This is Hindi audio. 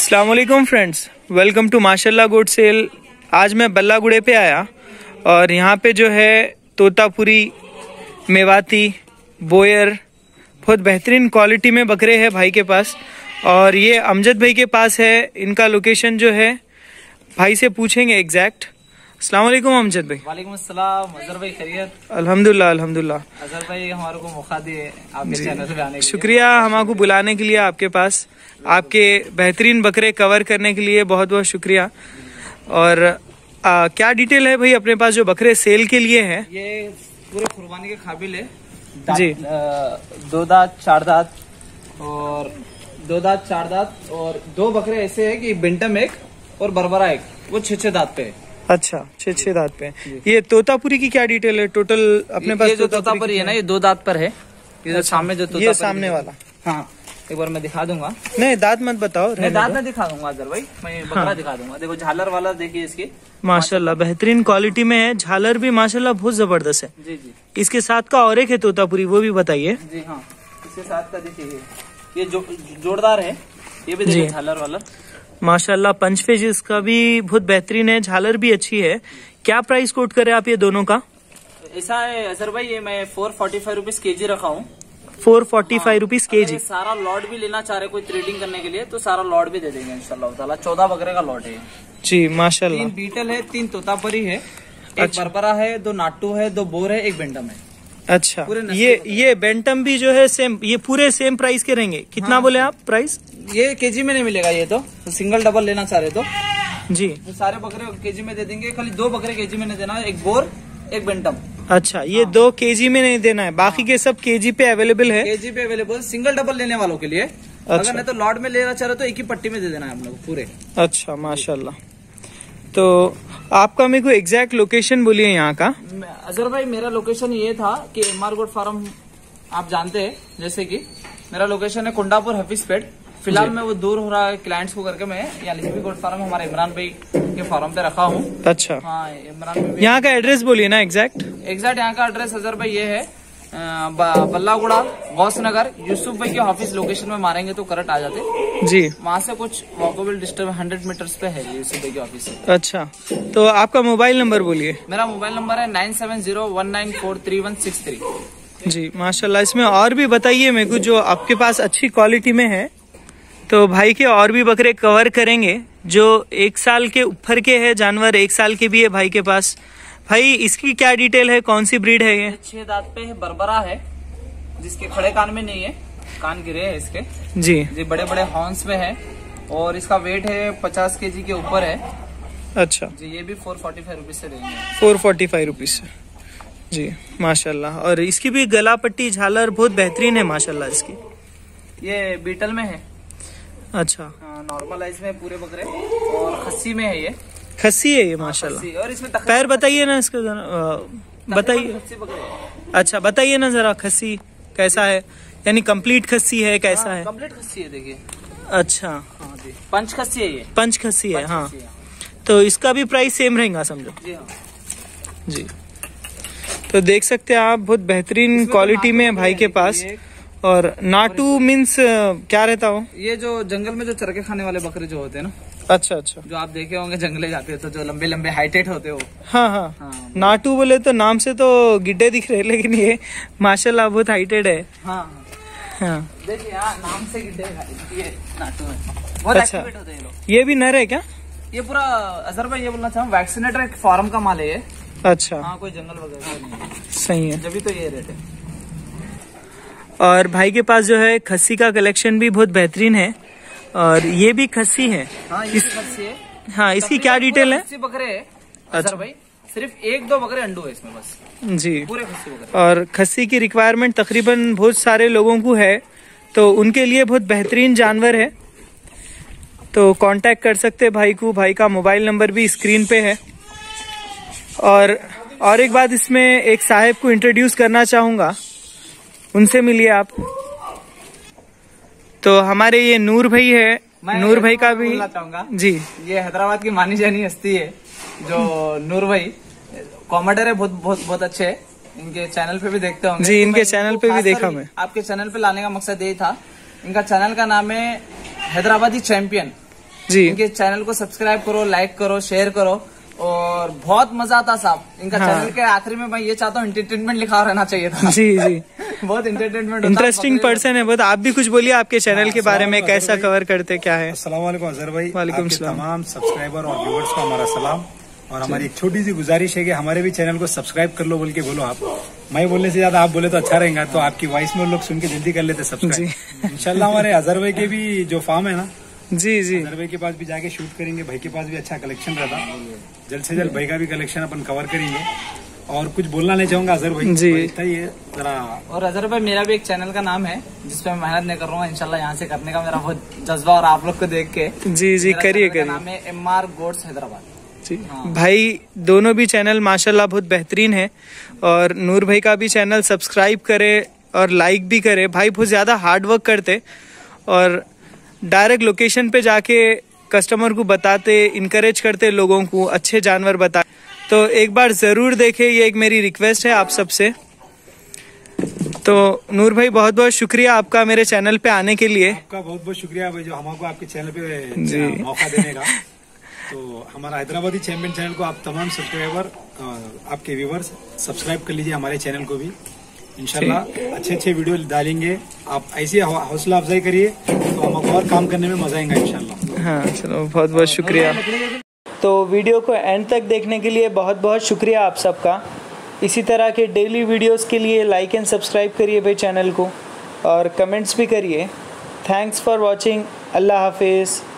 अस्सलाम वालेकुम फ्रेंड्स, वेलकम टू माशाल्लाह गोट सेल। आज मैं बल्लागुड़े पे आया और यहाँ पे जो है तोतापुरी, मेवाती, बोयर बहुत बेहतरीन क्वालिटी में बकरे हैं भाई के पास। और ये अमजद भाई के पास है। इनका लोकेशन जो है भाई से पूछेंगे एग्जैक्ट। अस्सलाम वालेकुम अमजद भाई। वालेकुम अस्सलाम। अजहर भाई खैरियत? अल्हम्दुलिल्लाह अल्हम्दुलिल्लाह। अजहर भाई हमारे को मौका दिए आपके चैनल पे आने के लिए। शुक्रिया हमारे को बुलाने के लिए आपके पास, आपके बेहतरीन बकरे कवर करने के लिए बहुत बहुत शुक्रिया। और क्या डिटेल है भाई अपने पास जो बकरे सेल के लिए है? ये पूरे कुर्बानी के काबिल है जी। 2 दांत 4 दांत और 2 दांत 4 दांत और 2 बकरे ऐसे है कि बिंटम एक और बरबरा एक, वो 6 दांत पे है। अच्छा, 6 दांत पे। ये तोतापुरी की क्या डिटेल है टोटल अपने पास? ये जो तोतापुरी है ना, ये 2 दांत पर है। ये जो सामने जो ये सामने वाला, हाँ एक बार मैं दिखा दूंगा। नहीं दांत मत बताओ, मैं दांत में दिखा दूंगा अजहर भाई, मैं बकरा दिखा दूंगा। देखो झालर वाला देखिए इसकी, माशाल्लाह बेहतरीन क्वालिटी में है। झालर भी माशाल्लाह बहुत जबरदस्त है। जी जी। इसके साथ का और एक है तोतापुरी, वो भी बताइए। जी हाँ, इसके साथ का देखिए ये जोरदार है। ये भी देखिए झालर वाला माशाल्लाह। पंच फेज इसका भी बहुत बेहतरीन है, झालर भी अच्छी है। क्या प्राइस कोट करे आप ये दोनों का? ऐसा है अजहर भाई, ये मैं 445 रुपीज केजी रखा हूँ। 445 रुपीज केजी। सारा लॉट भी लेना चाह रहे कोई ट्रेडिंग करने के लिए तो सारा लॉट भी दे देंगे इंशाल्लाह ताला। 14 बकरे का लॉट है जी माशाल्लाह। 3 बीटल है, 3 तोतापरी है, एक बरबरा है, 2 नाटू है, 2 बोर है, एक बेंटम है। अच्छा, ये बेंटम भी जो है सेम, ये पूरे सेम प्राइस के रहेंगे? कितना बोले आप प्राइस? ये केजी में नहीं मिलेगा, ये तो सिंगल डबल लेना चाह रहे तो जी तो सारे बकरे केजी में दे देंगे। खाली 2 बकरे केजी में नहीं देना, एक बोर एक बेंटम। अच्छा, ये 2 केजी में नहीं देना है, बाकी के सब केजी पे अवेलेबल है। केजी पे अवेलेबल, सिंगल डबल लेने वालों के लिए। अगर नहीं तो लॉट में लेना चाह रहे तो एक ही पट्टी में दे देना है हम लोग पूरे। अच्छा माशाल्लाह। तो आपका मेरे को एग्जैक्ट लोकेशन बोलिए यहाँ का। अजहर भाई मेरा लोकेशन ये था कि एमआर गोट फार्म आप जानते हैं, जैसे कि मेरा लोकेशन है कुंडापुर हफीजपेट। फिलहाल मैं वो दूर हो रहा है क्लाइंट्स को करके मैं यहाँ लिखी गोट फार्म हमारे इमरान भाई के फार्म पे रखा हूँ। अच्छा हाँ, इमरान भाई। यहाँ का एड्रेस बोलिए ना एग्जैक्ट। यहाँ का एड्रेस अजहर भाई ये है बल्लागुड़ा गौस नगर। यूसुफ भाई के ऑफिस लोकेशन में मारेंगे तो करंट आ जाते जी। वहाँ से कुछ वॉकेबल डिस्टेंस 100 मीटर्स पे है यूसुफ भाई के ऑफिस। अच्छा, तो आपका मोबाइल नंबर बोलिए। मेरा मोबाइल नंबर है 9701943163 जी माशाल्लाह। इसमें और भी बताइए मेरे को जो आपके पास अच्छी क्वालिटी में है, तो भाई के और भी बकरे कवर करेंगे जो 1 साल के ऊपर के है जानवर, 1 साल के भी है भाई के पास। भाई इसकी क्या डिटेल है, कौन सी ब्रीड है ये? 6 दांत पे है, बरबरा है, जिसके खड़े कान में नहीं है, कान गिरे हैं इसके जी बड़े बड़े हॉर्न्स में है और इसका वेट है 50 केजी के ऊपर है। अच्छा जी, ये भी 445 रुपीज से देंगे। 445 रुपीज से जी माशाल्लाह। और इसकी भी गला पट्टी झालर बहुत बेहतरीन है माशाल्लाह इसकी। ये बीटल में है। अच्छा, नॉर्मल आइज में पूरे बकरे और खस्सी में है, ये खस्सी है ये माशाल्लाह। और इसमें पैर बताइए ना इसका, बताइए। अच्छा बताइए ना जरा, खस्सी कैसा है, यानी कंप्लीट खस्सी है कैसा है? कंप्लीट खस्सी है देखिए। अच्छा हाँ जी, पंच खस्सी है ये। पंच खस्सी है हाँ। तो इसका भी प्राइस सेम रहेगा समझो जी। हाँ जी। तो देख सकते हैं आप, बहुत बेहतरीन क्वालिटी में है भाई के पास। और नाटू मीन्स क्या रहता हो? ये जो जंगल में जो चरके खाने वाले बकरे जो होते हैं ना। अच्छा अच्छा, जो आप देखे होंगे जंगले जाते हो तो जो लंबे लंबे हाइटेड होते हो। हाँ। नाटू बोले तो नाम से तो गिड्डे दिख रहे, लेकिन ये माशाल्लाह बहुत हाइटेड है। हाँ। देखिए नाम से गिड्डे, ये नाटू है, बहुत एक्टिवेट होते हैं लोग। ये भी नर है क्या? ये पूरा अजहर भाई ये बोलना चाहूँ, वैक्सीनेटर एक फार्म का माल है ये। अच्छा हाँ, कोई जंगल वगैरह नहीं। सही है, जब तो ये रेट है। और भाई के पास जो है खस्सी का कलेक्शन भी बहुत बेहतरीन है। और ये भी खस्सी है। हाँ, ये खस्सी है। हाँ, इसकी क्या डिटेल है? खस्सी बकरे है अजहर भाई, सिर्फ 1-2 बकरे अंडू है इसमें बस जी। पूरे खस्सी बकरे। और खस्सी की रिक्वायरमेंट तकरीबन बहुत सारे लोगों को है, तो उनके लिए बहुत बेहतरीन जानवर है। तो कांटेक्ट कर सकते हैं भाई को। भाई का मोबाइल नंबर भी स्क्रीन पे है। और एक बात इसमें एक साहब को इंट्रोड्यूस करना चाहूंगा, उनसे मिलिए आप। तो हमारे ये नूर भाई है, नूर भाई का भी चाहूंगा जी। ये हैदराबाद की मानी जानी हस्ती है जो नूर भाई कॉमेडर है, बहुत अच्छे है। इनके चैनल पे भी देखते होंगे जी, इनके चैनल पे भी देखा मैं। आपके चैनल पे लाने का मकसद यही था। इनका चैनल का नाम है हैदराबादी चैंपियन। जी। इनके चैनल को सब्सक्राइब करो, लाइक करो, शेयर करो, और बहुत मजा आता साहब इनका चैनल के आखिरी में। मैं ये चाहता हूँ एंटरटेनमेंट लिखा रहना चाहिए था। जी जी बहुत एंटरटेनमेंट, इंटरेस्टिंग पर्सन है बहुत। आप भी कुछ बोलिए आपके चैनल के बारे में, कैसा कवर करते, क्या है? अस्सलाम वालेकुम अजहर भाई। वालेकुम आपके सलाम। तमाम सब्सक्राइबर और व्यूअर्स को हमारा सलाम। और हमारी एक छोटी सी गुजारिश है कि हमारे भी चैनल को सब्सक्राइब कर लो बोल के बोलो आप। मैं बोलने से ज्यादा आप बोले तो अच्छा रहेगा, तो आपकी वॉइस में लोग सुन के जल्दी कर लेते सब्सक्राइब। इंशाल्लाह हमारे अजहर भाई के भी जो फार्म है ना, जी जी, अजहर भाई के पास भी जाके शूट करेंगे। भाई के पास भी अच्छा कलेक्शन रहता, जल्द से जल्द भाई का भी कलेक्शन अपन कवर करेंगे। और कुछ बोलना नहीं चाहूंगा अजहर भाई जी, ये जरा। और अजहर भाई मेरा भी एक चैनल का नाम है जिसपे मैं मेहनत नहीं कर रहा हूँ, इंशाल्लाह यहाँ से करने का मेरा बहुत जज्बा, और आप लोग को देख के। जी जी, करिए करिए। नाम है MR गोड्स हैदराबाद जी। भाई दोनों भी चैनल माशाल्लाह बहुत बेहतरीन है, और नूर भाई का भी चैनल सब्सक्राइब करे और लाइक भी करे। भाई बहुत ज्यादा हार्ड वर्क करते और डायरेक्ट लोकेशन पे जाके कस्टमर को बताते, इनकरेज करते लोगों को, अच्छे जानवर बताते। तो एक बार जरूर देखे, ये एक मेरी रिक्वेस्ट है आप सबसे। तो नूर भाई बहुत बहुत शुक्रिया आपका मेरे चैनल पे आने के लिए। आपका बहुत बहुत शुक्रिया भाई जो हमको आपके चैनल जी पे मौका देने का। तो हमारा हैदराबादी चैंपियन चैनल को आप तमाम सब्सक्राइबर, आपके व्यूवर्स सब्सक्राइब कर लीजिए हमारे चैनल को भी। इंशाल्लाह अच्छे अच्छे वीडियो डालेंगे, आप ऐसी हौसला अफजाई करिए तो हमको और काम करने में मजा आएगा इंशाल्लाह। हाँ चलो, बहुत बहुत शुक्रिया। तो वीडियो को एंड तक देखने के लिए बहुत बहुत शुक्रिया आप सबका। इसी तरह के डेली वीडियोस के लिए लाइक एंड सब्सक्राइब करिए भाई चैनल को, और कमेंट्स भी करिए। Thanks for watching. अल्लाह हाफिज़।